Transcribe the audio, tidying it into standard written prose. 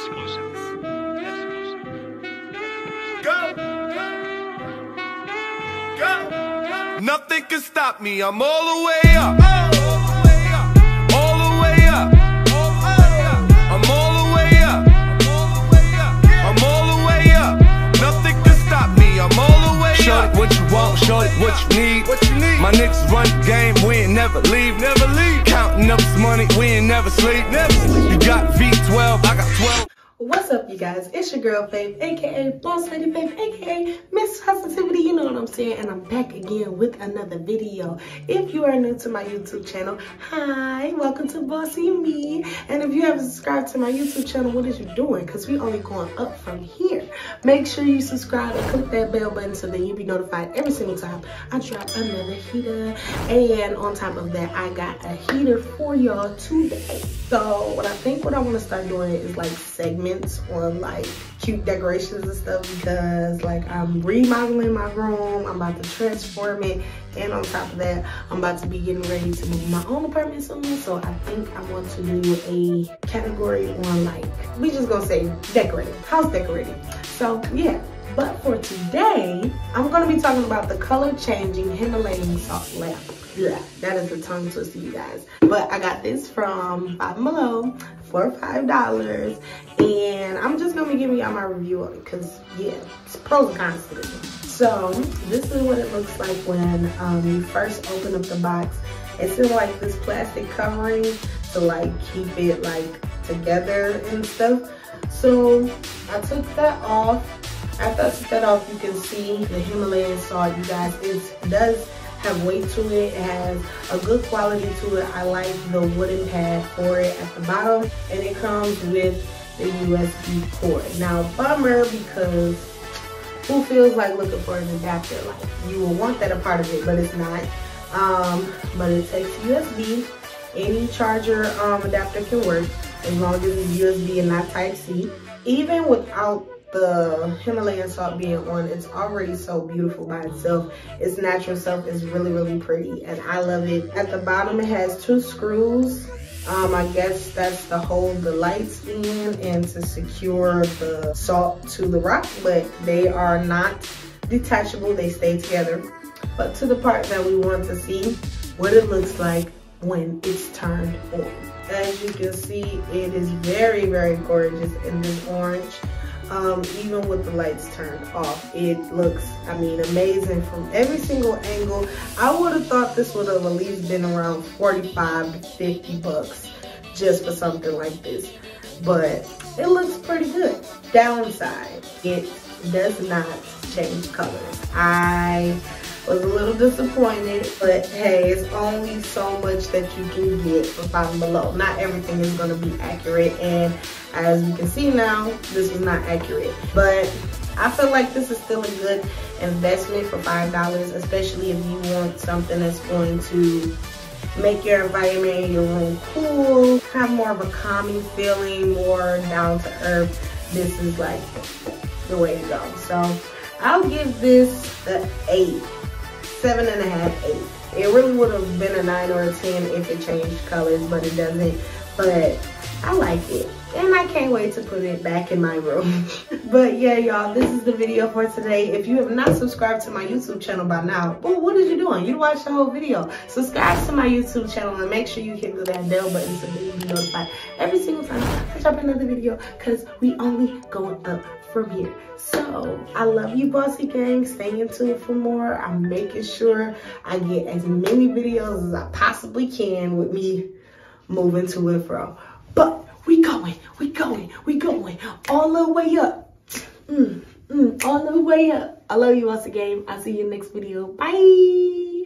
Nothing can stop me, I'm all the way up. All the way up. I'm all the way up. I'm all the way up. Nothing can stop me, I'm all the way up. Shorty, what you want, shorty, what you need. My niggas run the game, we ain't never leave. Counting up this money, we ain't never sleep. You got V12, I got 12. What's up, you guys? It's your girl Faith, aka Boss Lady Faith, aka Miss Positivity, you know what I'm saying, and I'm back again with another video. If you are new to my YouTube channel, hi, welcome to Bossy Me. And if you haven't subscribed to my YouTube channel, what is you doing? Because we only going up from here. Make sure you subscribe and click that bell button so that you'll be notified every single time I drop another heater. And on top of that, I got a heater for y'all today. So what I want to start doing is like segments on like cute decorations and stuff, because like I'm remodeling my room, I'm about to transform it, and on top of that, I'm about to be getting ready to move my own apartment soon. So I think I want to do a category on like, we just gonna say decorating, house decorating. So yeah. But for today, I'm gonna be talking about the color changing Himalayan salt lamp. Yeah, that is a tongue twister, you guys. But I got this from Below for $5, and I'm just gonna be giving y'all my review on it, because yeah, it's pros and cons to this. So this is what it looks like when you first open up the box. It's in like this plastic covering to like keep it like together and stuff. So I took that off. After I took that off, you can see the Himalayan salt, you guys. It does have weight to it. It has a good quality to it. I like the wooden pad for it at the bottom, and it comes with the USB cord. Now, bummer, because who feels like looking for an adapter? Like, you will want that a part of it, but it's not. But it takes USB. Any charger adapter can work as long as it's USB and not Type-C. Even without the Himalayan salt being on, it's already so beautiful by itself. Its natural self is really, really pretty, and I love it. At the bottom, it has 2 screws. I guess that's to hold the lights in and to secure the salt to the rock, but they are not detachable. They stay together. But to the part that we want to see, what it looks like when it's turned on. As you can see, it is very, very gorgeous in this orange. Even with the lights turned off, it looks, I mean, amazing from every single angle. I would have thought this would have at least been around 45 to 50 bucks just for something like this, but it looks pretty good. Downside, it does not change colors. I was a little disappointed, but hey, it's only so much that you can get for Below. Not everything is going to be accurate, and as you can see now, this is not accurate. But I feel like this is still a good investment for $5, especially if you want something that's going to make your environment, your room cool, have more of a calming feeling, more down to earth. This is like the way to go. So I'll give this an 8. 7.5, 8. It really would have been a 9 or a 10 if it changed colors, but it doesn't. But I like it, and I can't wait to put it back in my room. But yeah, y'all, this is the video for today. If you have not subscribed to my YouTube channel by now, well, what are you doing? You watched the whole video. Subscribe to my YouTube channel and make sure you hit that bell button so that you'll be notified every single time I drop another video, because we only going up from here. So I love you, Bossy Gang. Stay in tune for more. I'm making sure I get as many videos as I possibly can with me moving to and fro. But we going all the way up. All the way up. I love you, Bossy Gang. I'll see you next video. Bye.